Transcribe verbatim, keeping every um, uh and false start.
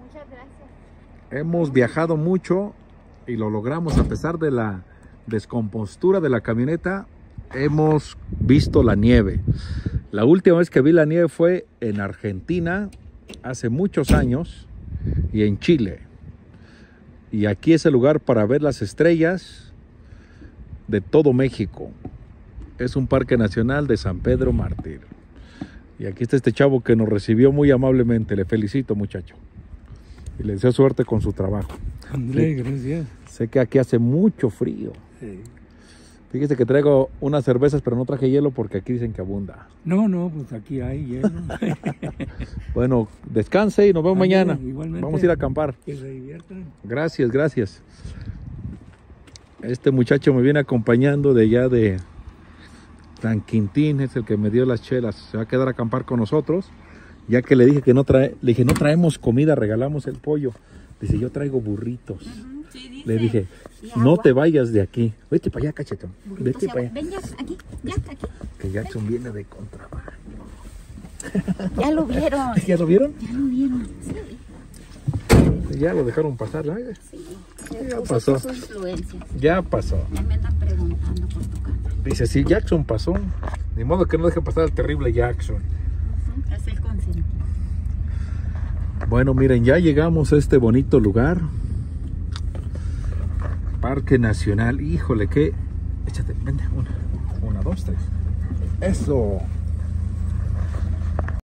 Muchas gracias. Hemos viajado mucho y lo logramos a pesar de la descompostura de la camioneta. Hemos visto la nieve. La última vez que vi la nieve fue en Argentina, hace muchos años, y en Chile. Y aquí es el lugar para ver las estrellas de todo México. Es un parque nacional de San Pedro Mártir. Y aquí está este chavo que nos recibió muy amablemente. Le felicito, muchacho. Y le deseo suerte con su trabajo. André, Sí. gracias. Sé que aquí hace mucho frío. Sí. Fíjese que traigo unas cervezas, pero no traje hielo porque aquí dicen que abunda. No, no, pues aquí hay hielo. Bueno, descanse y nos vemos Ándale, mañana. igualmente. Vamos a ir a acampar. Que se diviertan. Gracias, gracias. Este muchacho me viene acompañando de allá de San Quintín, es el que me dio las chelas. Se va a quedar a acampar con nosotros, ya que le dije que no trae, le dije no traemos comida, regalamos el pollo. Dice, yo traigo burritos. Uh-huh, sí, dice. Le dije, Y no agua. te vayas de aquí. Vete para allá, cachetón. Burritos Vete y para agua. allá. Ven, Jack, aquí, Jack, aquí. Que Jackson viene de contrabando. Ya lo vieron. ¿Ya lo vieron? Ya lo vieron. Sí, Ya lo dejaron pasar, ¿no? sí. Ya Usa pasó. sus influencias. Ya pasó. Ya me andan preguntando por tu casa. Dice, si Jackson pasó, ni modo que no deje pasar al terrible Jackson. Uh-huh, es el consentido. Bueno, miren, ya llegamos a este bonito lugar. Parque Nacional. Híjole, que... Échate, vente, una, una, dos, tres. Eso.